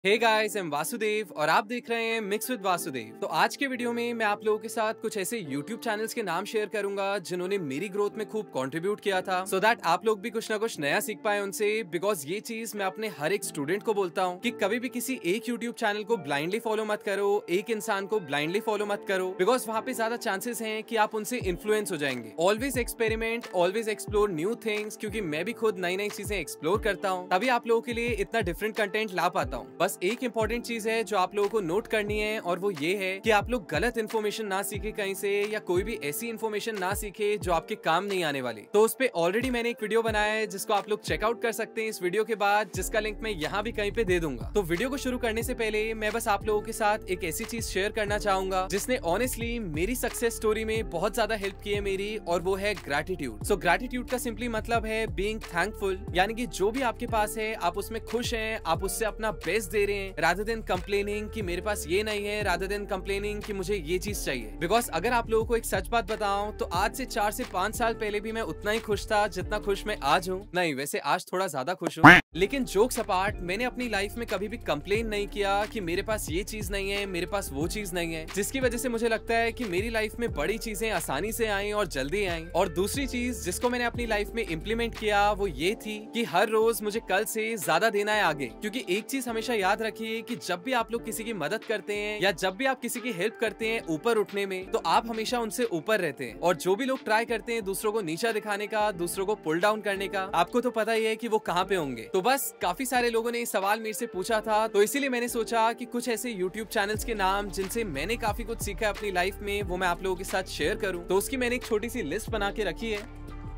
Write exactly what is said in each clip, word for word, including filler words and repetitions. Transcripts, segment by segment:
Hey guys, I am Vasudev और आप देख रहे हैं मिक्स विद वासुदेव। तो आज के वीडियो में मैं आप लोगों के साथ कुछ ऐसे यूट्यूब चैनल्स के नाम शेयर करूंगा जिन्होंने मेरी ग्रोथ में खूब कंट्रीब्यूट किया था, सो so दैट आप लोग भी कुछ ना कुछ नया सीख पाए उनसे। बिकॉज ये चीज मैं अपने हर एक स्टूडेंट को बोलता हूँ कि कभी भी किसी एक यूट्यूब चैनल को ब्लाइंडली फॉलो मत करो, एक इंसान को ब्लाइंडली फॉलो मत करो, बिकॉज वहाँ पे ज्यादा चांसेस हैं कि आप उनसे इन्फ्लुएंस हो जाएंगे। Always experiment, always explore new things, क्योंकि मैं भी खुद नई नई चीजें एक्सप्लोर करता हूँ, तभी आप लोगों के लिए इतना डिफरेंट कंटेंट ला पाता हूँ। बस एक इंपॉर्टेंट चीज है जो आप लोगों को नोट करनी है, और वो ये है कि आप लोग गलत इन्फॉर्मेशन ना सीखे कहीं से, या कोई भी ऐसी इन्फॉर्मेशन ना सीखे जो आपके काम नहीं आने वाली। तो उस पे ऑलरेडी मैंने एक वीडियो बनाया है जिसको आप लोग चेकआउट कर सकते हैं इस वीडियो के बाद, जिसका लिंक मैं यहाँ भी कहीं पे दे दूंगा। तो वीडियो को शुरू करने से पहले मैं बस आप लोगों के साथ एक ऐसी चीज शेयर करना चाहूंगा जिसने ऑनेस्टली मेरी सक्सेस स्टोरी में बहुत ज्यादा हेल्प की है मेरी, और वो है ग्रैटिट्यूड। सो ग्रैटिट्यूड का सिंपली मतलब है बीइंग थैंकफुल, यानी कि जो भी आपके पास है आप उसमें खुश हैं, आप उससे अपना बेस्ट दे रहे हैं, रादर देन कंप्लेनिंग कि मेरे पास ये नहीं है, रादर देन कंप्लेनिंग कि मुझे ये चीज चाहिए। बिकॉज अगर आप लोगों को एक सच बात बताऊं तो आज से चार से पांच साल पहले भी मैं उतना ही खुश था जितना खुश मैं आज हूँ। नहीं, वैसे आज थोड़ा ज्यादा खुश हूँ, लेकिन जोक्स अपार्ट, मैंने अपनी लाइफ में कभी भी कंप्लेन नहीं किया कि मेरे पास ये चीज नहीं है, मेरे पास वो चीज नहीं है, जिसकी वजह से मुझे लगता है कि मेरी लाइफ में बड़ी चीजें आसानी से आई और जल्दी आई। और दूसरी चीज जिसको मैंने अपनी लाइफ में इम्प्लीमेंट किया वो ये थी कि हर रोज मुझे कल से ज्यादा देना है आगे। क्योंकि एक चीज हमेशा याद रखिए कि जब भी आप लोग किसी की मदद करते हैं या जब भी आप किसी की हेल्प करते हैं ऊपर उठने में, तो आप हमेशा उनसे ऊपर रहते हैं। और जो भी लोग ट्राई करते हैं दूसरों को नीचा दिखाने का, दूसरों को पुल डाउन करने का, आपको तो पता ही है कि वो कहाँ पे होंगे। तो बस काफी सारे लोगों ने ये सवाल मेरे से पूछा था, तो इसीलिए मैंने सोचा कि कुछ ऐसे यूट्यूब चैनल्स के नाम जिनसे मैंने काफी कुछ सीखा अपनी लाइफ में, वो मैं आप लोगों के साथ शेयर करूं। तो उसकी मैंने एक छोटी सी लिस्ट बना के रखी है।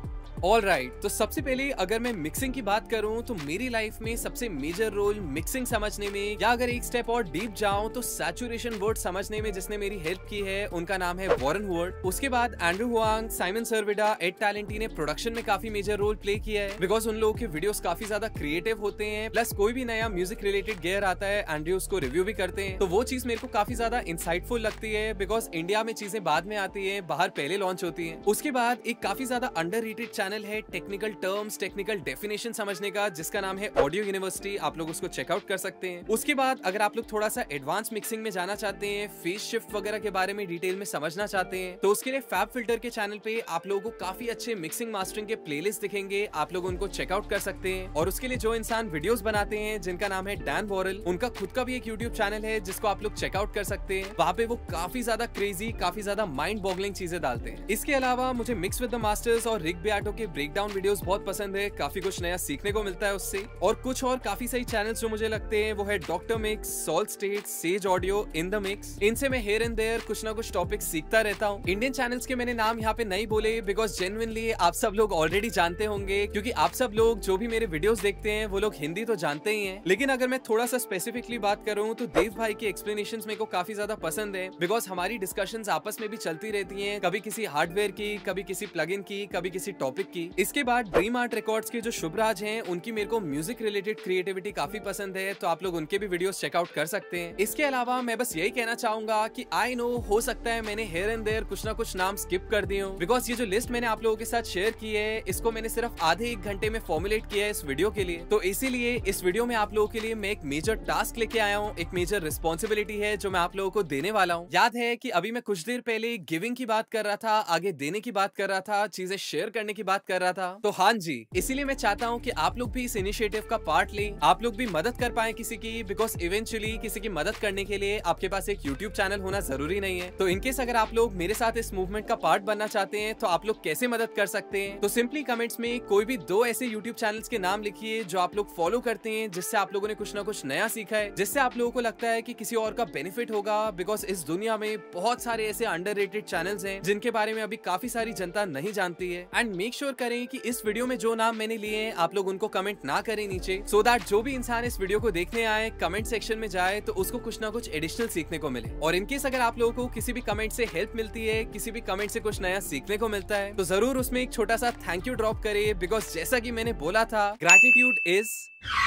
ऑल राइट right, तो सबसे पहले अगर मैं मिक्सिंग की बात करूं तो मेरी लाइफ में सबसे मेजर रोल मिक्सिंग समझने में, या अगर एक स्टेप और डीप जाऊं तो सैचुरेशन वर्ड समझने में जिसने मेरी हेल्प की है उनका नाम है वॉरेन हुआर्ट। उसके बाद Andrew Huang, Simon Servida, Ed Talenti ने प्रोडक्शन में काफी मेजर रोल प्ले किया है, बिकॉज उन लोगों के वीडियोस काफी ज्यादा क्रिएटिव होते हैं। प्लस कोई भी नया म्यूजिक रिलेटेड गियर आता है एंड्रू उसको रिव्यू भी करते हैं, तो वो चीज मेरे को काफी ज्यादा इंसाइटफुल लगती है, बिकॉज इंडिया में चीजें बाद में आती है, बाहर पहले लॉन्च होती है। उसके बाद एक काफी ज्यादा अंडररेटेड चैनल है टेक्निकल टर्म्स, टेक्निकल डेफिनेशन समझने का, जिसका नाम है ऑडियो यूनिवर्सिटी, आप लोग उसको चेकआउट कर सकते हैं। उसके बाद अगर आप लोग थोड़ा सा एडवांस मिक्सिंग में जाना चाहते हैं, फेज शिफ्ट वगैरह के बारे में डिटेल में समझना चाहते हैं, तो उसके लिए फैब फिल्टर के चैनल पे आप लोगों को काफी अच्छे मिक्सिंग मास्टरिंग के प्लेलिस्ट दिखेंगे, आप लोग उनको चेकआउट कर सकते हैं। और उसके लिए जो इंसान वीडियोस बनाते हैं जिनका नाम है डैन वॉरेल, उनका खुद का भी एक यूट्यूब चैनल है जिसको आप लोग चेकआउट कर सकते हैं। वहाँ पे वो काफी ज्यादा क्रेजी, काफी ज्यादा माइंड बॉगलिंग चीजें डालते हैं। इसके अलावा मुझे मिक्स विद द मास्टर्स और रिक बेआटो के ब्रेकडाउन वीडियोस बहुत पसंद है, काफी कुछ नया सीखने को मिलता है उससे। और कुछ और काफी सही चैनल्स जो मुझे लगते हैं वो है doctor mix, salt state, sage audio, in the mix. इनसे मैं हेयर एंड देयर कुछ ना कुछ टॉपिक सीखता रहता हूँ। इंडियन चैनल्स के मैंने नाम यहाँ पे नहीं बोले बिकॉज जेन्युइनली आप सब लोग ऑलरेडी जानते होंगे, क्योंकि आप सब लोग जो भी मेरे वीडियोस देखते हैं वो लोग हिंदी तो जानते ही हैं। लेकिन अगर मैं थोड़ा सा स्पेसिफिकली बात करूँ तो देव भाई की एक्सप्लेनेशंस मेरे को काफी ज्यादा पसंद है, बिकॉज हमारी डिस्कशंस आपस में भी चलती रहती हैं, कभी किसी हार्डवेयर की, कभी किसी प्लगइन की, कभी किसी टॉपिक की। इसके बाद ड्रीम आर्ट रिकॉर्ड्स के जो शुभराज हैं, उनकी मेरे को म्यूजिक रिलेटेड क्रिएटिविटी काफी पसंद है, तो आप लोग उनके भी वीडियोस चेकआउट कर सकते हैं। इसके अलावा मैं बस यही कहना चाहूंगा कि आई नो हो सकता है मैंने हेयर एंड देयर कुछ ना कुछ नाम स्किप कर दिए हूं, बिकॉज ये जो लिस्ट मैंने आप लोगों के साथ शेयर की है इसको मैंने सिर्फ आधे एक घंटे में फॉर्मुलेट किया है इस वीडियो के लिए। तो इसीलिए इस वीडियो में आप लोगों के लिए मैं एक मेजर टास्क लेके आया हूँ, एक मेजर रिस्पॉन्सिबिलिटी है जो मैं आप लोगों को देने वाला हूँ। याद है कि अभी मैं कुछ देर पहले गिविंग की बात कर रहा था, आगे देने की बात कर रहा था, चीजें शेयर करने की बात कर रहा था। तो हाँ जी, इसीलिए मैं चाहता हूँ कि आप लोग भी इस इनिशिएटिव का पार्ट लें, आप लोग भी मदद कर पाए किसी की, बिकॉज इवेंचुअली किसी की मदद करने के लिए आपके पास एक यूट्यूब चैनल होना जरूरी नहीं है। तो इनकेस अगर आप लोग मेरे साथ इस मूवमेंट का पार्ट बनना चाहते हैं तो आप लोग कैसे मदद कर सकते हैं, तो सिंपली कमेंट्स में कोई भी दो ऐसे यूट्यूब चैनल्स के नाम लिखिए जो आप लोग फॉलो करते हैं, जिससे आप लोगों ने कुछ ना कुछ नया सीखा है, जिससे आप लोगों को लगता है कि किसी और का बेनिफिट होगा। बिकॉज इस दुनिया में बहुत सारे ऐसे अंडररेटेड चैनल्स हैं जिनके बारे में अभी काफी सारी जनता नहीं जानती है। एंड मेक श्योर करें कि इस वीडियो में जो नाम मैंने लिए हैं आप लोग उनको कमेंट ना करें नीचे, सो so दैट जो भी इंसान इस वीडियो को देखने आए कमेंट सेक्शन में जाए तो उसको कुछ ना कुछ एडिशनल सीखने को मिले। और इनकेस अगर आप लोगों को किसी भी कमेंट से हेल्प मिलती है, किसी भी कमेंट से कुछ नया सीखने को मिलता है, तो जरूर उसमें एक छोटा सा थैंक यू ड्रॉप करे, बिकॉज जैसा कि मैंने बोला था, ग्रैटिट्यूड इज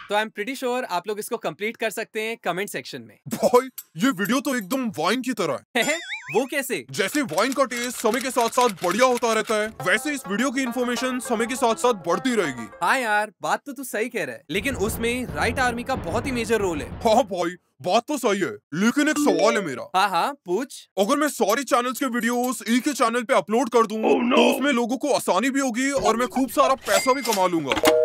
तो आई एम प्रीटी श्योर आप लोग इसको कंप्लीट कर सकते हैं कमेंट सेक्शन में। भाई ये वीडियो तो एकदम वाइन की तरह है। वो कैसे? जैसे वाइन का टेस्ट समय के साथ साथ बढ़िया होता रहता है, वैसे इस वीडियो की इन्फॉर्मेशन समय के साथ साथ बढ़ती रहेगी। हाँ यार, बात तो तू सही कह रहा है, लेकिन उसमें राइट आर्मी का बहुत ही मेजर रोल है। हाँ भाई बात तो सही है, लेकिन एक सवाल है मेरा। हाँ हाँ पूछ। अगर मैं सारी चैनल्स के वीडियोस एक ही चैनल पे अपलोड कर दूं, oh, no. तो उसमें लोगों को आसानी भी होगी और मैं खूब सारा पैसा भी कमा लूंगा।